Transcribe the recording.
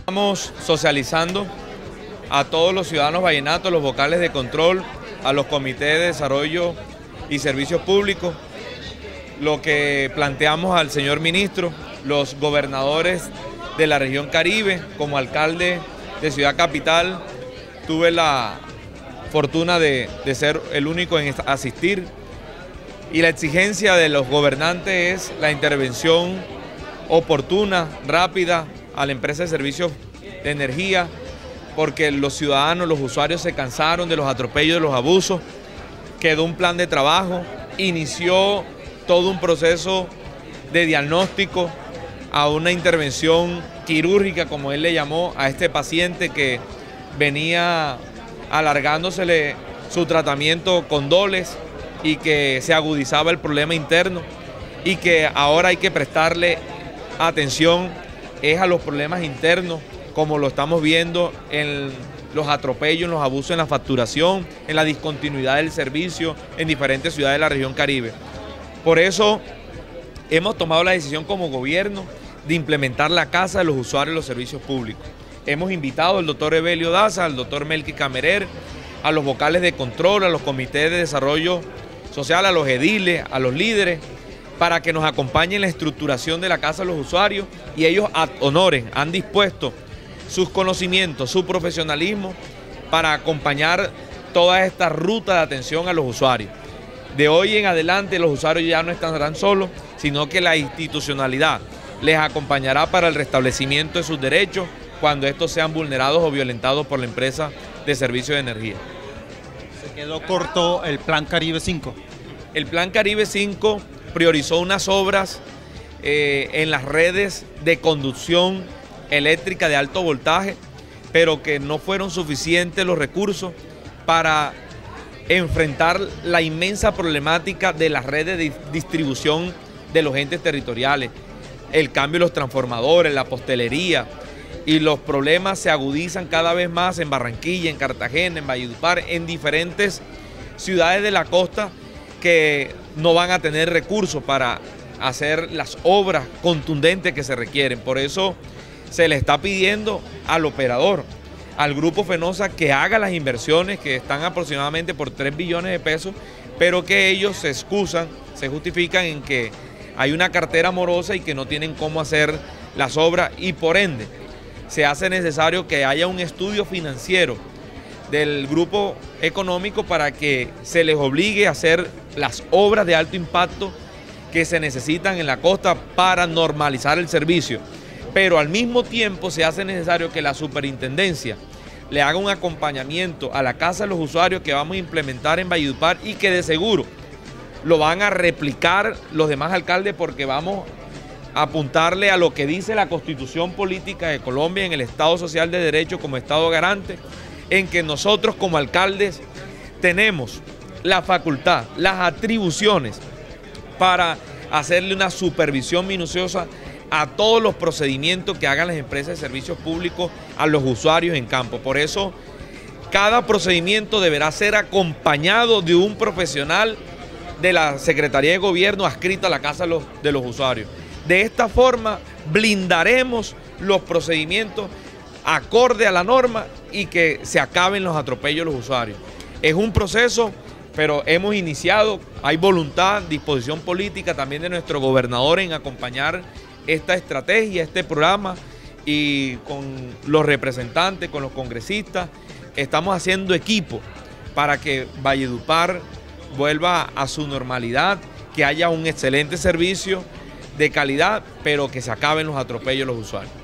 Estamos socializando a todos los ciudadanos vallenatos, los vocales de control, a los comités de desarrollo y servicios públicos, lo que planteamos al señor ministro, los gobernadores de la región Caribe. Como alcalde de Ciudad Capital tuve la fortuna de ser el único en asistir, y la exigencia de los gobernantes es la intervención oportuna, rápida a la empresa de servicios de energía, porque los ciudadanos, los usuarios se cansaron de los atropellos, de los abusos. Quedó un plan de trabajo, inició todo un proceso de diagnóstico, a una intervención quirúrgica, como él le llamó, a este paciente que venía alargándosele su tratamiento con doles y que se agudizaba el problema interno, y que ahora hay que prestarle atención es a los problemas internos, como lo estamos viendo en los atropellos, en los abusos en la facturación, en la discontinuidad del servicio en diferentes ciudades de la región Caribe. Por eso hemos tomado la decisión como gobierno de implementar la Casa de los Usuarios de los Servicios Públicos. Hemos invitado al doctor Evelio Daza, al doctor Melqui Camerer, a los vocales de control, a los comités de desarrollo social, a los ediles, a los líderes, para que nos acompañen en la estructuración de la Casa de los Usuarios, y ellos ad honorem han dispuesto sus conocimientos, su profesionalismo para acompañar toda esta ruta de atención a los usuarios. De hoy en adelante los usuarios ya no estarán solos, sino que la institucionalidad les acompañará para el restablecimiento de sus derechos cuando estos sean vulnerados o violentados por la empresa de servicio de energía. ¿Se quedó corto el Plan Caribe 5? El Plan Caribe 5 priorizó unas obras en las redes de conducción eléctrica de alto voltaje, pero que no fueron suficientes los recursos para enfrentar la inmensa problemática de las redes de distribución de los entes territoriales, el cambio de los transformadores, la postelería, y los problemas se agudizan cada vez más en Barranquilla, en Cartagena, en Valledupar, en diferentes ciudades de la costa que no van a tener recursos para hacer las obras contundentes que se requieren. Por eso se le está pidiendo al operador, al Grupo Fenosa, que haga las inversiones que están aproximadamente por 3 billones de pesos, pero que ellos se excusan, se justifican en que hay una cartera morosa y que no tienen cómo hacer las obras, y por ende se hace necesario que haya un estudio financiero del grupo económico para que se les obligue a hacer las obras de alto impacto que se necesitan en la costa para normalizar el servicio. Pero al mismo tiempo se hace necesario que la superintendencia le haga un acompañamiento a la Casa de los Usuarios que vamos a implementar en Valledupar, y que de seguro lo van a replicar los demás alcaldes, porque vamos a apuntarle a lo que dice la Constitución Política de Colombia en el Estado Social de Derecho como Estado garante, en que nosotros como alcaldes tenemos la facultad, las atribuciones para hacerle una supervisión minuciosa a todos los procedimientos que hagan las empresas de servicios públicos a los usuarios en campo. Por eso, cada procedimiento deberá ser acompañado de un profesional de la Secretaría de Gobierno adscrita a la Casa de los Usuarios. De esta forma blindaremos los procedimientos acorde a la norma y que se acaben los atropellos de los usuarios. Es un proceso, pero hemos iniciado, hay voluntad, disposición política también de nuestro gobernador en acompañar esta estrategia, este programa, y con los representantes, con los congresistas, estamos haciendo equipo para que Valledupar vuelva a su normalidad, que haya un excelente servicio de calidad, pero que se acaben los atropellos de los usuarios.